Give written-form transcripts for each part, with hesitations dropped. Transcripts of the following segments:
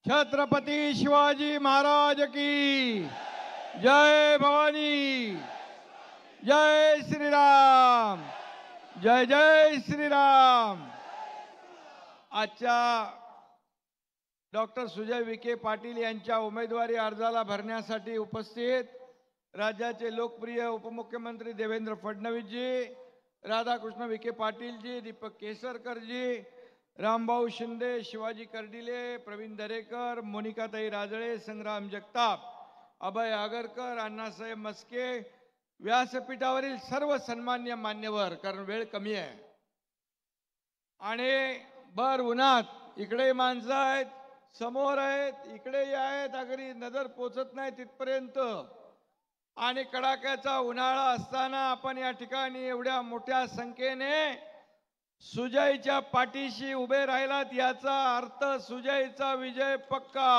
छत्रपती शिवाजी महाराज की जय भवानी, जय श्रीराम, जय जय श्रीराम। आजच्या डॉक्टर सुजय विखे पाटील यांच्या उमेदवारी अर्जाला भरण्यासाठी उपस्थित राज्याचे लोकप्रिय उपमुख्यमंत्री देवेंद्र फडणवीस जी, राधाकृष्ण विखे पाटील जी, दीपक केसरकर जी, रामभाऊ शिंदे, शिवाजी कर्डिले, प्रवीण दरेकर, मोनिकाताई राजळे, संग्राम जगताप, अभय आगरकर, अण्णासाहेब मस्के, व्यासपीठावरील सर्व सन्मान्य मान्यवर, कारण वेळ कमी आहे आणि भर उन्हात इकडे माणसं आहेत, समोर आहेत, इकडे आहेत, अगदी नजर पोचत नाही तिथपर्यंत आणि कडाक्याचा उन्हाळा असताना आपण या ठिकाणी एवढ्या मोठ्या संख्येने सुजयच्या पाठीशी उभे राहिलात, याचा अर्थ सुजयचा विजय पक्का।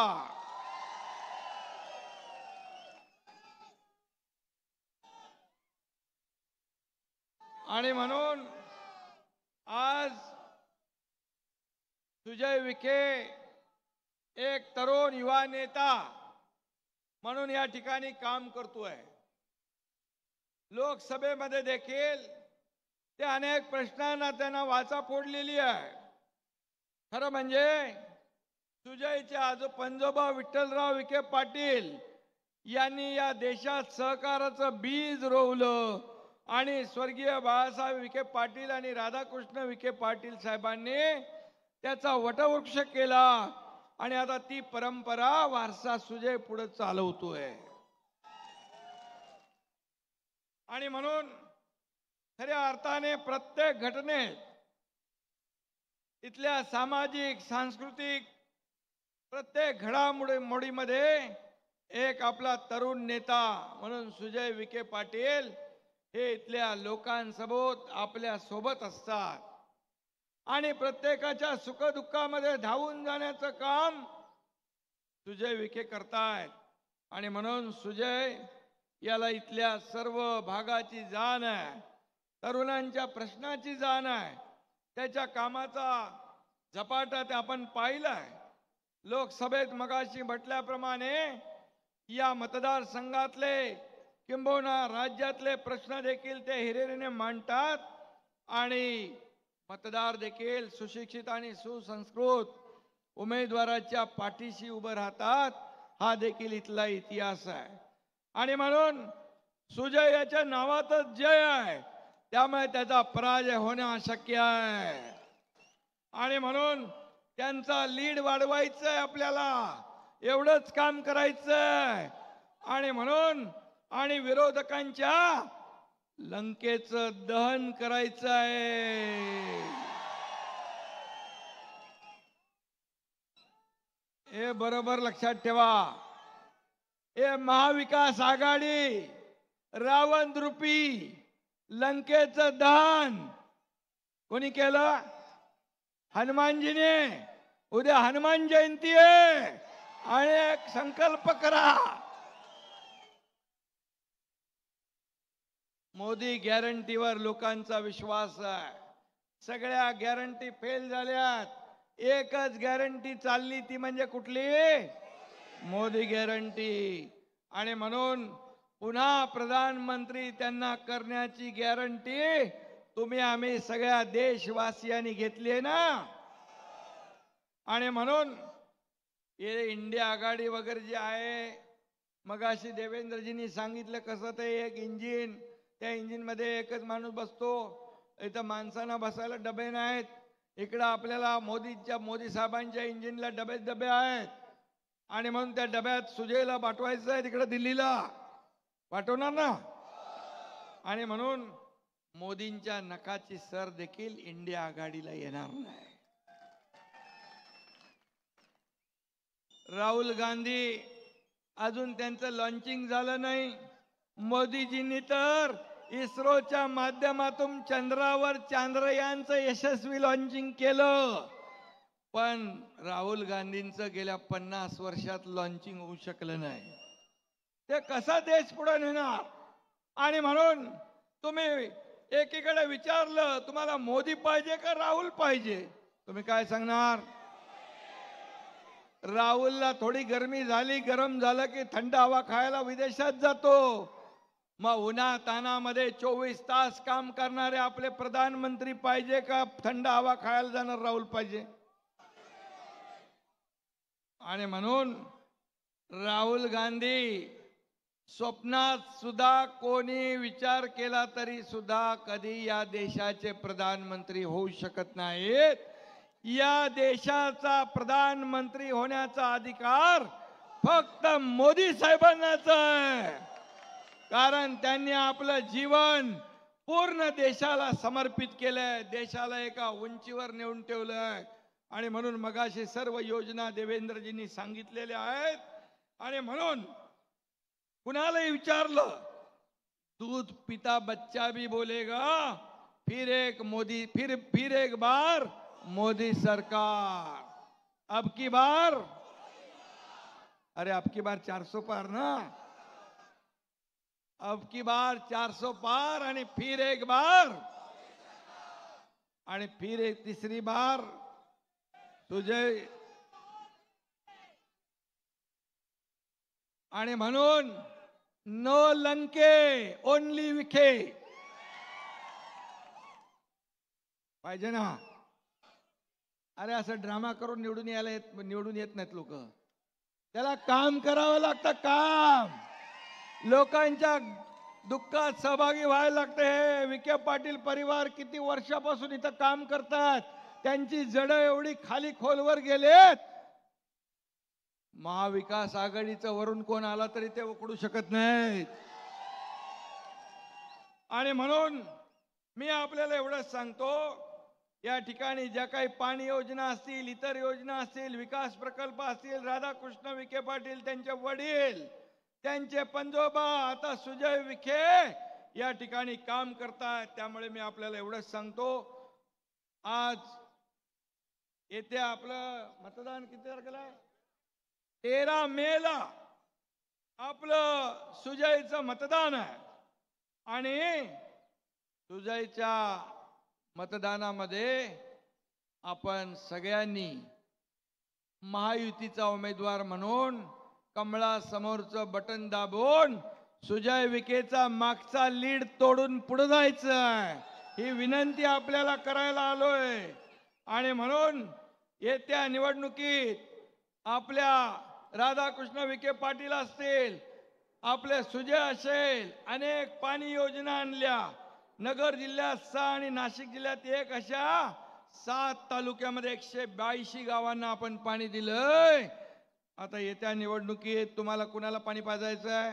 आणि म्हणून आज सुजय विखे एक तरुण युवा नेता म्हणून या ठिकाणी काम करतोय। लोकसभेमध्ये देखील ते अनेक प्रश्नांना त्यांना वाचा फोडलेली आहे। खरं म्हणजे सुजयचे पंजोबा विठ्ठलराव विखे पाटील यांनी या देशात सहकाराचं बीज रोवलं आणि स्वर्गीय बाळासाहेब विखे पाटील आणि राधाकृष्ण विखे पाटील साहेबांनी त्याचा वटवृक्ष केला आणि आता ती परंपरा वारसा सुजय पुढे चालवतोय। आणि म्हणून खऱ्या अर्थाने प्रत्येक घटनेत इथल्या सामाजिक सांस्कृतिक प्रत्येक घडामोडीमध्ये एक आपला तरुण नेता म्हणून सुजय विखे पाटील हे इथल्या लोकांसोबत आपल्या सोबत असतात आणि प्रत्येकाच्या सुखदुःखामध्ये धावून जाण्याचं काम सुजय विखे करतायत। आणि म्हणून सुजय याला इथल्या सर्व भागाची जाण आहे, तरुणांच्या प्रश्नाची जाण आहे, त्याच्या कामाचा झपाटा ते आपण पाहिलाय। लोकसभेत मगाशी म्हटल्याप्रमाणे या मतदारसंघातले किंबहुना राज्यातले प्रश्न देखील ते हिरिरीने मांडतात आणि मतदार देखील सुशिक्षित आणि सुसंस्कृत उमेदवाराच्या पाठीशी उभं राहतात, हा देखील इथला इतिहास आहे। आणि म्हणून सुजय याच्या नावातच जय आहे, त्यामुळे त्याचा पराजय होणं अशक्य आहे। आणि म्हणून त्यांचा लीड वाढवायचं आहे, आपल्याला एवढंच काम करायचंय। आणि म्हणून आणि विरोधकांच्या लंकेचं दहन करायचं आहे। हे बरोबर लक्षात ठेवा, हे महाविकास आघाडी रावण रूपी लंकेचं दहन कोणी केलं? हनुमानजीने। उद्या हनुमान जयंती आहे आणि एक संकल्प करा, मोदी गॅरंटीवर लोकांचा विश्वास आहे। सगळ्या गॅरंटी फेल झाल्यात, एकच गॅरंटी चालली, ती म्हणजे कुठली? मोदी गॅरंटी। आणि म्हणून पुन्हा प्रधानमंत्री त्यांना करण्याची गॅरंटी तुम्ही आम्ही सगळ्या देशवासियांनी घेतली आहे ना। आणि म्हणून हे इंडिया आघाडी वगैरे जे आहे, मगाशी देवेंद्रजींनी सांगितलं कसं ते एक इंजिन, त्या इंजिन मध्ये एकच माणूस बसतो, इथं माणसांना बसायला डबे नाहीत। इकडं आपल्याला मोदी साहेबांच्या इंजिनला डबे आहेत आणि म्हणून त्या डब्यात सुजयला पाठवायचं आहे, तिकडे दिल्लीला पाठवणार ना। आणि म्हणून मोदींच्या नखाची सर देखील इंडिया आघाडीला येणार नाही। राहुल गांधी अजून त्यांचं लॉन्चिंग झालं नाही, मोदीजींनी तर इस्रोच्या माध्यमातून चंद्रावर चांद्रयानचं यशस्वी लॉन्चिंग केलं, पण राहुल गांधींचं गेल्या 50 वर्षात लॉन्चिंग होऊ शकलं नाही। ते कसा देश पुढे नेणार? आणि म्हणून तुम्ही एकीकडे विचारलं तुम्हाला मोदी पाहिजे का राहुल पाहिजे, तुम्ही काय सांगणार? राहुलला थोडी गरमी झाली, गरम झालं की थंड हवा खायला विदेशात जातो. मग उन्हा तानामध्ये 24 तास काम करणारे आपले प्रधानमंत्री पाहिजे का थंड हवा खायला जाणार राहुल पाहिजे? आणि म्हणून राहुल गांधी स्वप्नात सुद्धा कोणी विचार केला तरी सुद्धा कधी या देशाचे प्रधानमंत्री होऊ शकत नाहीत. या देशाचा प्रधानमंत्री होण्याचा अधिकार फक्त मोदी साहेबांनाच आहे. कारण त्यांनी आपलं जीवन पूर्ण देशाला समर्पित केलंय, देशाला एका उंचीवर नेऊन ठेवलंय. आणि म्हणून मगाशी सर्व योजना देवेंद्रजींनी सांगितलेल्या आहेत. आणि म्हणून कुणालाही विचारलं, दूध पिता बच्चा भी बोलेगा फिर एक बार मोदी सरकार, अब की बार, अरे अब की बार 400 पार ना, अब की बार 400 पार आणि फिर एक बार आणि फिर एक तीसरी बार तुझे. आणि म्हणून नो लंके ओनली विखे पाहिजे ना. अरे असं ड्रामा करून निवडून येत नाहीत लोक. त्याला काम करावं लागतं, काम. लोकांच्या दुःखात सहभागी व्हायला लागते. हे विखे पाटील परिवार किती वर्षापासून इथं काम करतात. त्यांची जड एवढी खाली खोलवर गेलेत. महाविकास आघाडीचं वरून कोण आला तरी ते उकडू शकत नाहीत. आणि म्हणून मी आपल्याला एवढंच सांगतो, या ठिकाणी ज्या काही पाणी योजना असतील, इतर योजना असतील, विकास प्रकल्प असतील, राधाकृष्ण विखे पाटील, त्यांचे वडील, त्यांचे पंजोबा, आता सुजय विखे या ठिकाणी काम करतात. त्यामुळे मी आपल्याला एवढंच सांगतो, आज येथे आपलं मतदान किती तारखेला आहे? 13 मेला आपलं सुजयचं मतदान आहे. आणि सुजयच्या मतदानामध्ये आपण सगळ्यांनी महायुतीचा उमेदवार म्हणून कमळासमोरचं बटन दाबून सुजय विखेचा मागचा लीड तोडून पुढे जायचं आहे, ही विनंती आपल्याला करायला आलोय. आणि म्हणून येत्या निवडणुकीत आपल्या राधाकृष्ण विखे पाटील असतील, आपले सुजय असेल, अनेक पाणी योजना आणल्या. नगर जिल्ह्यात 6 आणि नाशिक जिल्ह्यात 1 अशा 7 तालुक्यामध्ये 182 गावांना आपण पाणी दिलंय. आता येत्या निवडणुकीत तुम्हाला कुणाला पाणी पाजायचं आहे?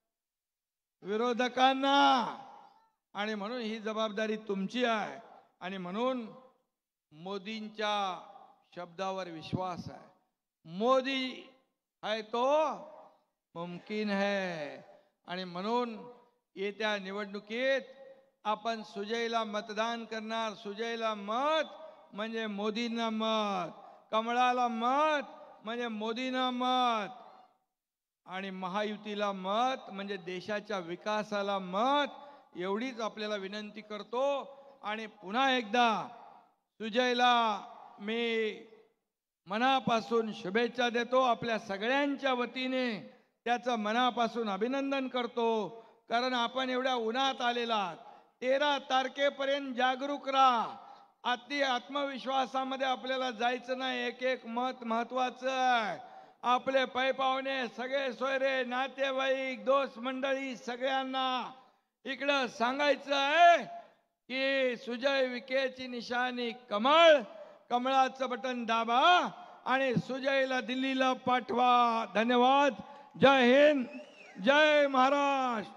विरोधकांना. आणि म्हणून ही जबाबदारी तुमची आहे. आणि म्हणून मोदींच्या शब्दावर विश्वास आहे. मोदी है तो मुमकिन है. आणि म्हणून येत्या निवडणुकीत आपण सुजयला मतदान करणार. सुजयला मत म्हणजे मोदींना मत, कमळाला मत म्हणजे मोदींना मत, आणि महायुतीला मत म्हणजे देशाच्या विकासाला मत. एवढीच आपल्याला विनंती करतो. आणि पुन्हा एकदा सुजयला मी मनापासून शुभेच्छा देतो. आपल्या सगळ्यांच्या वतीने त्याचं मनापासून अभिनंदन करतो. कारण आपण एवढ्या उन्हात आलेला 13 तारखेपर्यंत जागरूक राहा. अति आत्मविश्वासामध्ये आपल्याला जायचं नाही. एक एक मत महत्वाचं आहे. आपले पै पाहुणे, सगळे सोयरे, नातेवाईक, दोस्त मंडळी सगळ्यांना इकडं सांगायचं आहे की सुजय विखेची निशाणी कमळ, कमळाचं बटन दाबा आणि सुजयला दिल्लीला पाठवा. धन्यवाद. जय हिंद, जय महाराष्ट्र.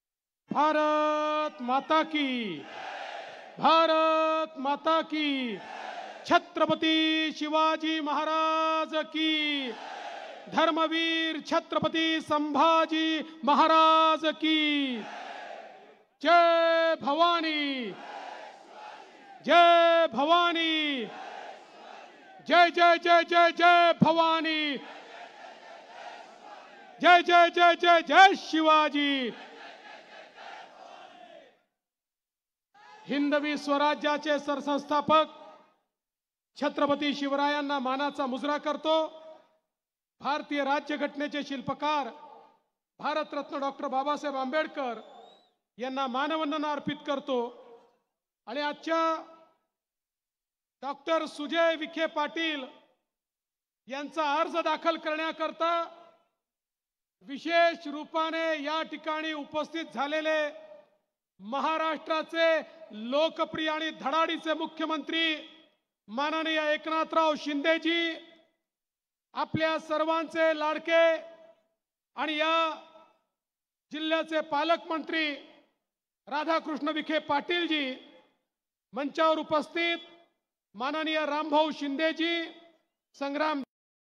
भारत माता की, भारत माता की. छत्रपती शिवाजी महाराज की, धर्मवीर छत्रपती संभाजी महाराज की. जय भवानी, जय भवानी, जय जय जय जय जय भवानी, जय जय जय जय जय शिवाजी. हिंदवी स्वराज्याचे सरसंस्थापक छत्रपती शिवरायांना मानाचा मुजरा करतो. भारतीय राज्यघटनेचे शिल्पकार भारतरत्न डॉक्टर बाबासाहेब आंबेडकर यांना मानवंदना अर्पित करतो। आणि आजच्या डॉक्टर सुजय विखे पाटील यांचा अर्ज दाखल करण्याकरता विशेष रूपाने या ठिकाणी उपस्थित झालेले महाराष्ट्राचे लोकप्रिय आणि धडाडीचे मुख्यमंत्री माननीय एकनाथराव शिंदेजी, आपल्या सर्वांचे लाडके आणि या जिल्ह्याचे पालकमंत्री राधाकृष्ण विखे पाटीलजी, मंचावर उपस्थित माननीय रामभाऊ शिंदेजी, संग्राम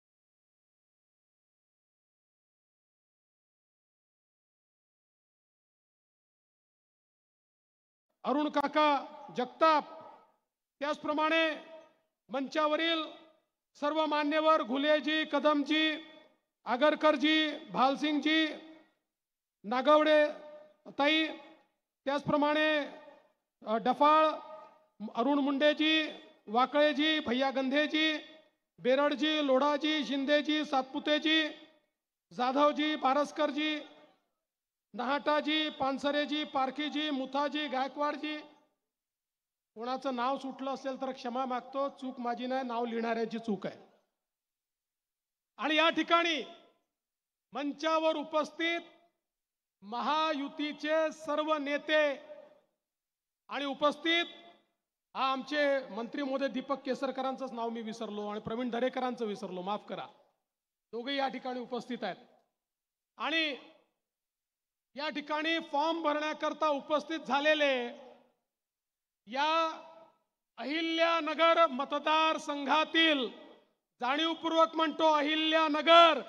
अरुण काका जगताप, त्याचप्रमाणे मंचावरील सर्व मान्यवर घुलेजी, कदमजी, आगरकरजी, भालसिंगजी, नागवडे ताई, त्याचप्रमाणे डफाळ, अरुण मुंडेजी, वाकळेजी, भैया गंधेजी, बेरडजी, लोढाजी, शिंदेजी, सातपुतेजी, जाधवजी, बारसकरजी, नहाटाजी, पानसरेजी, पारखीजी, मुथाजी, गायकवाडजी, कोणाचं नाव सुटलं असेल तर क्षमा मागतो, चूक माझी नाही, नाव लिहिणाऱ्याची चूक आहे। आणि या ठिकाणी मंचावर उपस्थित महायुतीचे सर्व नेते आणि उपस्थित आमचे मंत्री महोदय दीपक केसरकरांचंच नाव मी विसरलो आणि प्रवीण दरेकरांचं विसरलो, माफ करा, दोघे या ठिकाणी उपस्थित आहेत। आणि या ठिकाणी फॉर्म भरण्याकरता उपस्थित झालेले या अहिल्यानगर मतदारसंघातील, जाणीवपूर्वक म्हणतो अहिल्यानगर,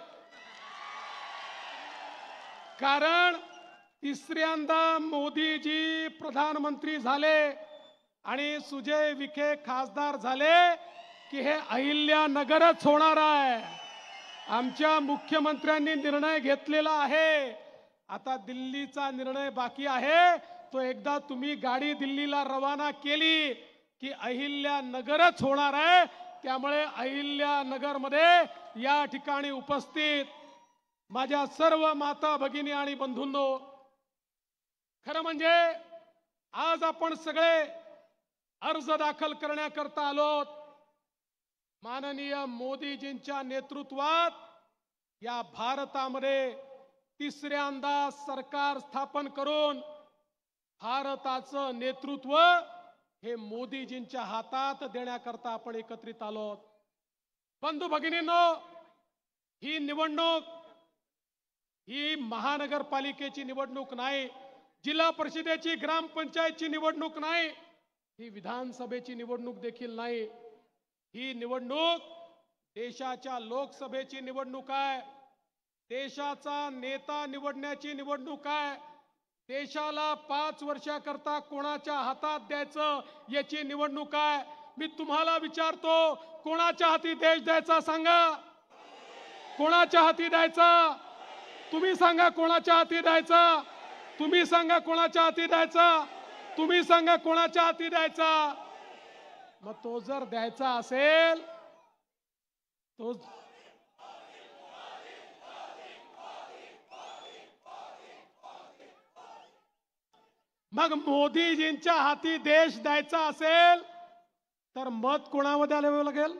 कारण तिसऱ्यांदा मोदीजी प्रधानमंत्री झाले आणि सुजय विखे खासदार झाले की हे अहिल्यानगरच होणार आहे। आमच्या मुख्यमंत्र्यांनी निर्णय घेतलेला आहे, आता दिल्लीचा निर्णय बाकी आहे, तो एकदा तुम्ही गाडी दिल्लीला रवाना केली की अहिल्यानगरच होणार आहे। त्यामुळे अहिल्यानगरमध्ये या ठिकाणी उपस्थित माझ्या सर्व माता भगिनी आणि बंधूंनो, खरं म्हणजे आज आपण सगळे अर्ज दाखल करण्याकरता आलोत। माननीय मोदीजींच्या नेतृत्वात या भारतामध्ये तिसऱ्यांदा सरकार स्थापन करून भारताचं नेतृत्व हे मोदीजींच्या हातात देण्याकरता आपण एकत्रित आलोत। बंधू भगिनींनो, ही निवडणूक ही महानगरपालिकेची निवडणूक नाही, जिल्हा परिषदेची, ग्रामपंचायतची निवडणूक नाही, ही विधानसभेची निवडणूक देखील नाही। ही निवडणूक देशाच्या लोकसभेची निवडणूक आहे, देशाचा नेता निवडण्याची निवडणूक आहे, देशाला 5 वर्षाकरता कोणाच्या हातात द्यायचं याची निवडणूक आहे। मी तुम्हाला विचारतो, कोणाच्या हाती देश द्यायचा सांगा, कोणाच्या हाती द्यायचा? तुम्ही सांगा कोणाच्या हाती द्यायचा, तुम्ही सांगा कोणाच्या हाती द्यायचा, तुम्ही सांगा कोणाच्या हाती द्यायचा। मग तो जर द्यायचा असेल तो मग मोदीजींच्या हाती देश द्यायचा असेल तर मत कोणामध्ये द्यावं लागेल?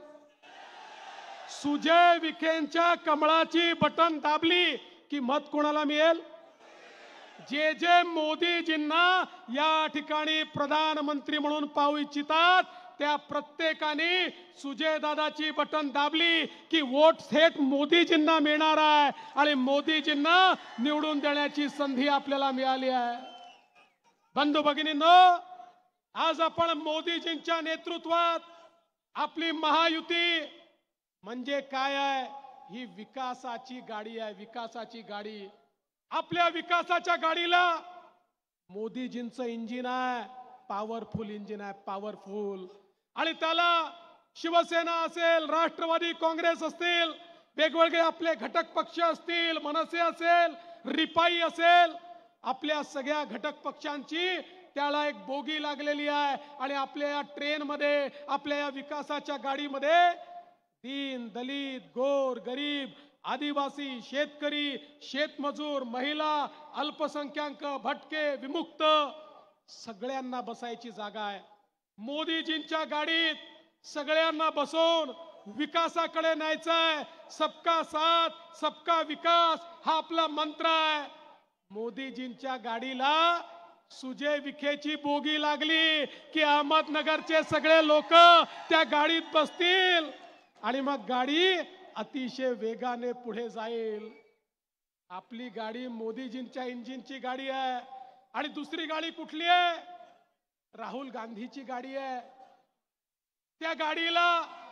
सुजय विखेंच्या कमळाची बटन दाबली की मत कोणाला मिळेल? जे जे मोदीजींना या ठिकाणी प्रधानमंत्री म्हणून पाहू इच्छितात त्या प्रत्येकाने सुजय दादाची बटन दाबली की वोट थेट मोदीजींना मिळणार आहे आणि मोदीजींना निवडून देण्याची संधी आपल्याला मिळाली आहे। बंधू भगिनींनो, आज आपण मोदीजींच्या नेतृत्वात आपली महायुती म्हणजे काय आहे? ही विकासाची गाडी आहे, विकासाची गाडी। आपल्या विकासाच्या गाडीला मोदीजींचं इंजिन आहे, पॉवरफुल इंजिन आहे, पॉवरफुल। आणि त्याला शिवसेना असेल, राष्ट्रवादी काँग्रेस असतील, वेगवेगळे आपले घटक पक्ष असतील, मनसे असेल, रिपाई असेल, आपल्या सगळ्या घटक पक्षांची त्याला एक बोगी लागलेली आहे आणि आपल्या या ट्रेन मध्ये, आपल्या या विकासाच्या गाडीमध्ये दीन, दलित, गोर, गरीब आदिवासी, शेतकरी, शेतमजूर, महिला, अल्पसंख्याक, भटके, विमुक्त सगळ्यांना बसायची जागा आहे. मोदीजींच्या गाडीत सगळ्यांना बसवून विकासाकडे न्यायचंय. सबका साथ सबका विकास हा आपला मंत्र आहे. मोदीजींच्या गाडीला सुजय विखेची बोगी लागली की अहमदनगरचे सगळे लोक त्या गाडीत बसतील आणि मग गाडी अतिशय वेगाने पुढे जाईल. आपली गाडी मोदीजींच्या इंजिनची गाडी आहे. आणि दुसरी गाडी कुठली आहे? राहुल गांधीची गाडी आहे. त्या गाडीला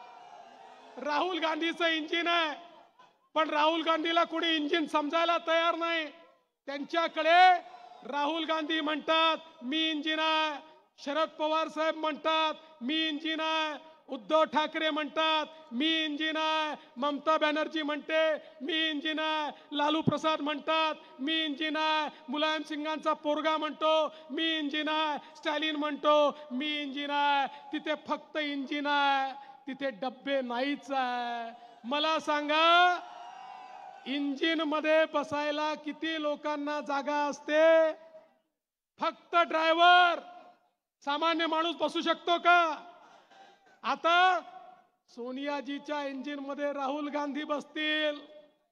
राहुल गांधीचं इंजिन आहे. पण राहुल गांधीला कोणी इंजिन समजायला तयार नाही. त्यांच्याकडे राहुल गांधी म्हणतात मी इंजिन आहे, शरद पवार साहेब म्हणतात मी इंजिन आहे, उद्धव ठाकरे म्हणतात मी इंजिन आहे, ममता बॅनर्जी म्हणते मी इंजिन आहे, लालू प्रसाद म्हणतात मी इंजिन आहे, मुलायम सिंगांचा पोरगा म्हणतो मी इंजिन आहे, स्टॅलिन म्हणतो मी इंजिन आहे. तिथे फक्त इंजिन आहे, तिथे डब्बे नाहीच आहे. मला सांगा इंजिन मध्ये बसायला किती लोकांना जागा असते? फक्त ड्रायव्हर. सामान्य माणूस बसू शकतो का? आता सोनियाजीच्या इंजिन मध्ये राहुल गांधी बसतील,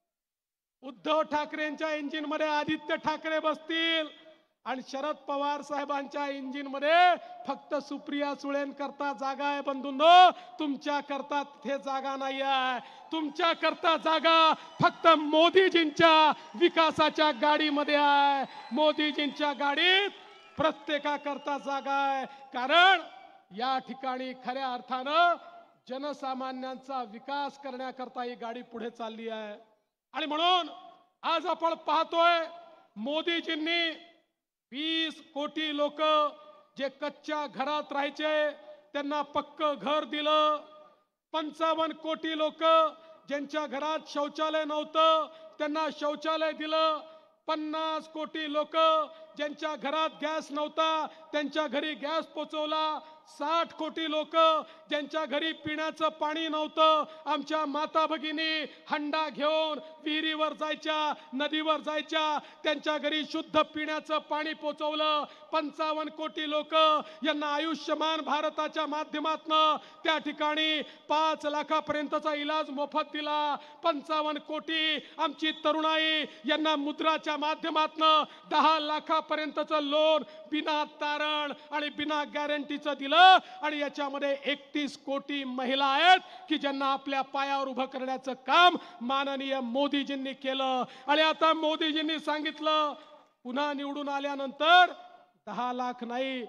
उद्धव ठाकरेंच्या इंजिन मध्ये आदित्य ठाकरे बसतील आणि शरद पवार साहेबांच्या इंजिन मध्ये फक्त सुप्रिया सुळेंकरता जागा आहे. बंधूंनो, तुमच्या करता तिथे जागा नाही आहे. तुमच्या करता जागा फक्त मोदीजींच्या विकासाच्या गाडीमध्ये आहे. मोदीजींच्या गाडीत प्रत्येकाकरता जागा आहे. कारण या ठिकाणी खऱ्या अर्थानं जनसामान्यांचा विकास करण्याकरता ही गाडी पुढे चालली आहे. आणि म्हणून आज आपण पाहतोय मोदीजींनी 20 कोटी लोक जे कच्च्या घरात राहायचे त्यांना पक्क घर दिलं. 55 कोटी लोक ज्यांच्या घरात शौचालय नव्हतं त्यांना शौचालय दिलं. 50 कोटी लोक ज्यांच्या घरात गॅस नव्हता त्यांच्या घरी गॅस पोचवला. 60 कोटी लोक ज्यांच्या घरी पिण्याचं पाणी नव्हतं, आमच्या माता भगिनी हंडा घेऊन विहिरीवर जायच्या, नदीवर जायच्या, त्यांच्या घरी शुद्ध पिण्याचं पाणी पोचवलं. 55 कोटी लोक यांना आयुष्यमान भारताच्या माध्यमातून त्या ठिकाणी 5 लाखापर्यंतचा इलाज मोफत दिला. 55 कोटी आमची तरुणाई यांना मुद्राच्या माध्यमातून 10 लाखापर्यंतचं लोन बिना तारण आणि बिना गॅरंटीचं दिलं. आणि याच्यामध्ये 31 कोटी महिला आहेत की ज्यांना आपल्या पायावर उभं करण्याचं काम माननीय मोदीजींनी केलं. आणि आता मोदीजींनी सांगितलं पुन्हा निवडून आल्यानंतर 10 लाख नाही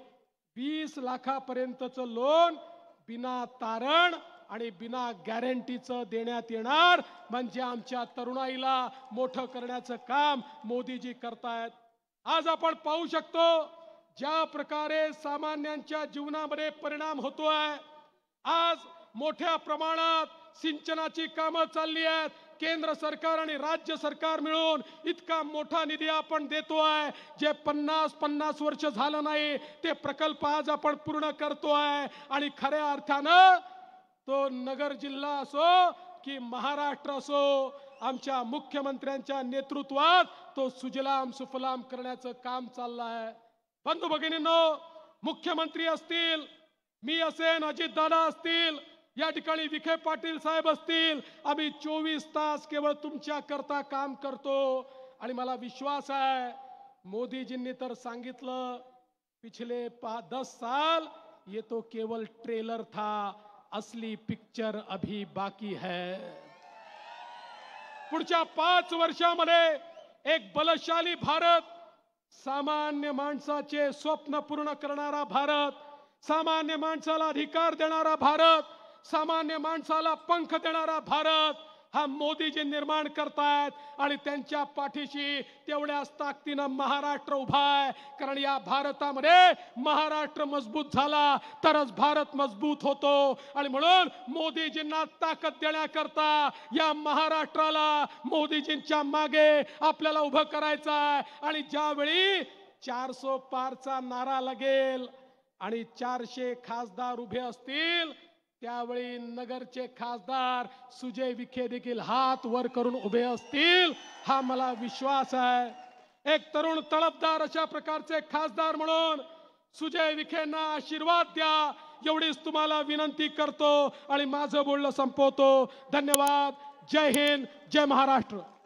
20 लाखापर्यंतचं लोन बिना तारण आणि बिना गॅरंटीचं देण्यात येणार. म्हणजे आमच्या तरुणाईला मोठं करण्याचं काम मोदीजी करतायत. आज आपण पाहू शकतो ज्या प्रकारे सामान्यांच्या जीवनामध्ये परिणाम होतोय. आज मोठ्या प्रमाणात सिंचनाची कामं चालली आहेत. केंद्र सरकार आणि राज्य सरकार मिळून इतका मोठा निधी आपण देतोय. जे 50 वर्ष झालं नाही ते प्रकल्प आज आपण पूर्ण करतोय. आणि खऱ्या अर्थानं तो नगर जिल्हा असो की महाराष्ट्र असो, आमच्या मुख्यमंत्र्यांच्या नेतृत्वात तो सुजलाम सुफलाम करण्याचं काम चाललं आहे. बंधू भगिनींनो, मुख्यमंत्री असतील, मी असेन, अजितदादा असतील, या ठिकाणी विखे पाटील साहेब असतील, आम्ही 24 तास केवळ तुमच्या करता काम करतो. आणि मला विश्वास आहे मोदीजींनी तर सांगितलं पिछले 10 साल ये तो केवल ट्रेलर था, असली पिक्चर अभी बाकी है. पुढच्या 5 वर्षामध्ये एक बलशाली भारत, सामान्य माणसाचे स्वप्न पूर्ण करणारा भारत, सामान्य माणसाला अधिकार देणारा भारत, सामान्य माणसाला पंख देणारा भारत हा मोदीजी निर्माण करतायत. आणि त्यांच्या पाठीशी तेवढ्याच ताकदीनं महाराष्ट्र उभा आहे. कारण या भारतामध्ये महाराष्ट्र मजबूत झाला तरच भारत मजबूत होतो. आणि म्हणून मोदीजींना ताकद देण्याकरता या महाराष्ट्राला मोदीजींच्या मागे आपल्याला उभं करायचं आहे. आणि ज्यावेळी 400 पारचा नारा लागेल आणि 400 खासदार उभे असतील त्यावेळी नगरचे खासदार सुजय विखे देखील हात वर करून उभे असतील, हा मला विश्वास आहे. एक तरुण तळपदार अशा प्रकारचे खासदार म्हणून सुजय विखेंना आशीर्वाद द्या, एवढीच तुम्हाला विनंती करतो आणि माझं बोलणं संपवतो. धन्यवाद. जय हिंद, जय महाराष्ट्र.